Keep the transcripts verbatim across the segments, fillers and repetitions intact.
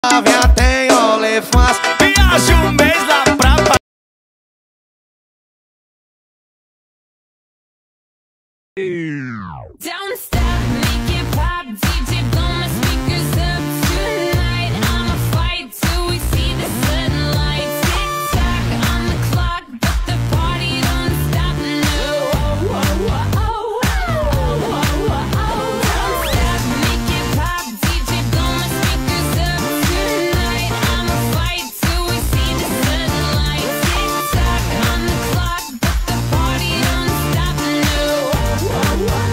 Novinha tem OnlyFans, viaja um mês lá pra pa... Don't stop, make it pop, D J blow my speakers up tonight. I'ma fight till we see the sunlight. Tick tock on the clock, but the party don't stop. No, oh, oh, oh, oh, oh, oh, oh. Don't stop, make it pop, D J blow my speakers up tonight. I'ma fight till we see the sunlight. Tick tock on the clock, but the party don't stop. No, oh, oh, oh.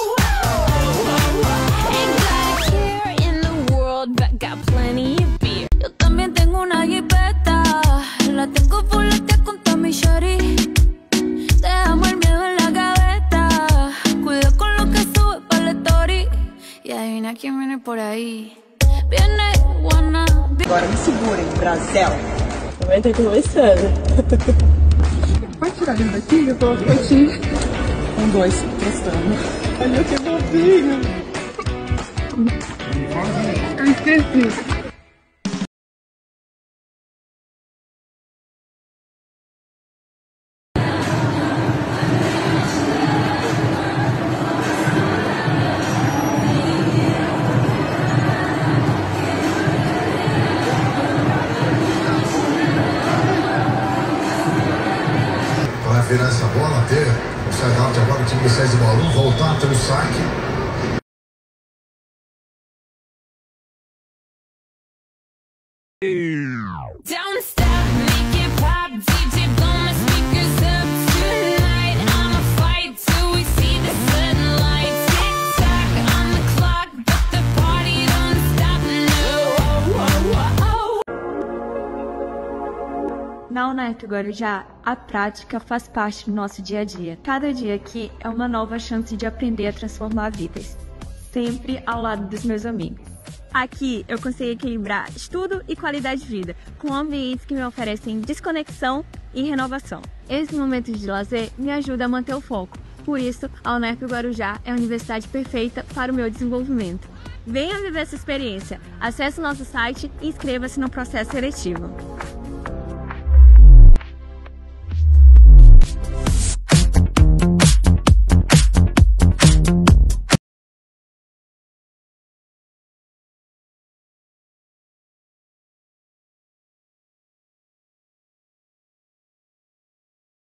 Yo también tengo una jipeta, la tengo fuletea con Tommy Shari. Dejamos el miedo en la gaveta, cuida con lo que sube para la story. E adivina quién viene por aí. Viene wannabe. Agora me segurem, Brasil. Vai ter começando. Pode tirar ele daqui? Eu coloco aqui. Um, dois, testando. Olha que bobinho. Eu esqueci. Vai virar essa bola, ter o side-out agora, o time do César Bauru, voltar pelo saque. Don't stop, make it pop, D J blow my speakers up tonight. I'ma fight till we see the sunlight. Tick tock on the clock, but the party don't stop. No, oh, oh, oh. Na Unep Guarujá, a prática faz parte do nosso dia a dia. Cada dia aqui é uma nova chance de aprender a transformar vidas, sempre ao lado dos meus amigos. Aqui eu consigo equilibrar estudo e qualidade de vida, com ambientes que me oferecem desconexão e renovação. Esses momentos de lazer me ajudam a manter o foco, por isso a Unep Guarujá é a universidade perfeita para o meu desenvolvimento. Venha viver essa experiência, acesse o nosso site e inscreva-se no processo seletivo.